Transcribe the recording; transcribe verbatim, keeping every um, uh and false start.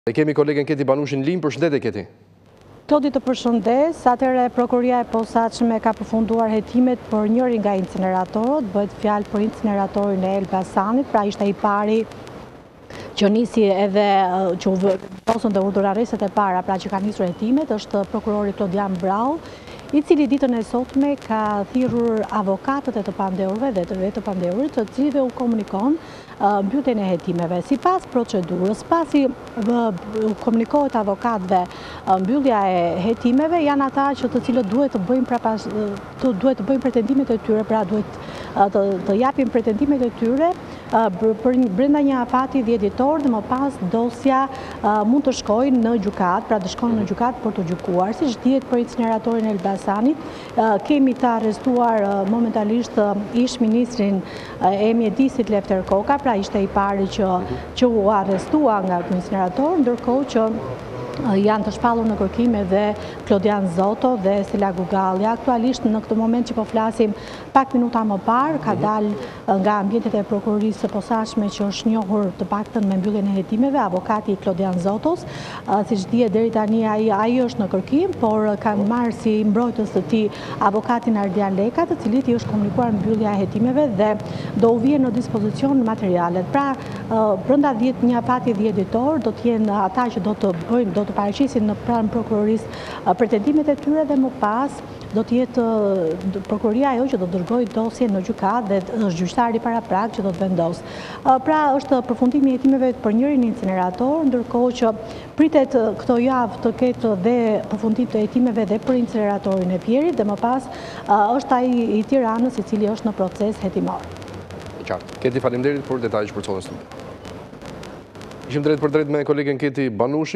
E kemi kolegen Keti Banushin Lim, përshëndetje Keti. Klodi të përshëndes, atëherë prokuroria e posaçme ka përfunduar hetimet për njërin nga incineratorët, bëhet fjalë për incineratorin e Elbasanit, pra ishte i pari që nisi edhe që u posën dhe udhërareset e para, pra që ka nisur hetimet, është prokurori Klodian Brau, i cili ditën e sotme ka thirrur avokatët e të pandeurve dhe të vetë të pandeurit, të cilëve u komunikon mbylljen e hetimeve. Sipas procedurës, pasi u komunikohet avokatëve mbyllja e hetimeve, janë ata që të cilët duhet të bëjnë pra duhet të bëjnë pretendimet e tyre, pra duhet të, të japin pretendimet e tyre për brenda një afati dhjeditor dhe më pas dosja mund të shkojnë në gjykat, pra të shkojnë në gjykat për të gjykuar, siç dihet për incineratorin e Elbasanit. Kemi të arrestuar momentalisht ish ministrin e mjedisit Lefter Koka, pra ishte i pari që, që u arrestua nga ky incinerator, ndërkohë që janë të shpallur në kërkim edhe Klodian Zoto dhe Stella Gugalli. Aktualisht në këtë moment që po flasim, pak minuta më parë ka dalë nga ambientet e prokurorisë së posaçme që është njohur të paktën me mbylljen e hetimeve, avokati Klodian Zotos. Siç dihet deri tani ai ai është në kërkim, por kanë marrë si mbrojtës të tij avokatin Ardian Leka, të cilit i është komunikuar mbyllja e hetimeve dhe do u vijë në dispozicion materialet. Pra, brenda një afati dhjeditor do të jenë ata që do të bëjnë do të paraqisin në pranë prokurorisë pretendimet e tyre dhe më pas do të jetë prokuroria ajo që do të dërgojë dosjen në gjykat dhe është gjyqtari paraprak që do të vendosë. Pra është përfundimi i hetimeve për njërin incinerator, ndërkohë që pritet këto javë të ketë dhe përfundim të hetimeve dhe për incineratorin e Pjerit dhe më pas është ai i Tiranës i cili është në proces hetimor. Qartë. Keti, faleminderit për detajet që përcjellën. Ishim drejt për drejt me kolegen Keti Banushi.